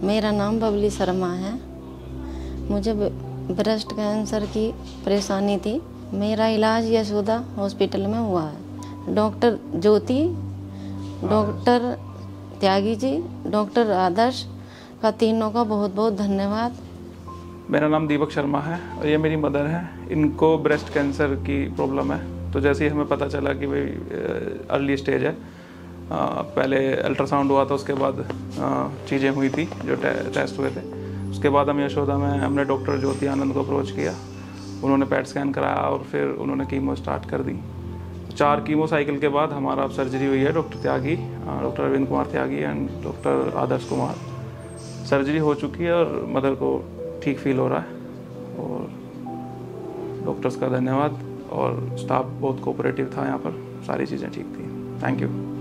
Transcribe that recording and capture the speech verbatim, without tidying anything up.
मेरा नाम बबली शर्मा है। मुझे ब्रेस्ट कैंसर की परेशानी थी। मेरा इलाज यशोदा हॉस्पिटल में हुआ है। Doctor Jyoti, doctor Tyagi ji, doctor Adarsh का तीनों का बहुत बहुत धन्यवाद। मेरा नाम दीपक शर्मा है और ये मेरी मदर है। इनको ब्रेस्ट कैंसर की प्रॉब्लम है। तो जैसे ही हमें पता चला कि भाई अर्ली स्टेज है, आ, पहले अल्ट्रासाउंड हुआ था, उसके बाद चीज़ें हुई थी जो टे, टेस्ट हुए थे। उसके बाद हम यशोदा में हमने डॉक्टर ज्योति आनंद को अप्रोच किया। उन्होंने पेट स्कैन कराया और फिर उन्होंने कीमो स्टार्ट कर दी। चार कीमो साइकिल के बाद हमारा अब सर्जरी हुई है। Doctor Tyagi, doctor Arvind Kumar Tyagi and doctor Adarsh Kumar, surgery हो चुकी है और मदर को ठीक फील हो रहा है। और डॉक्टर्स का धन्यवाद और स्टाफ बहुत कोऑपरेटिव था यहाँ पर, सारी चीज़ें ठीक थी। Thank you.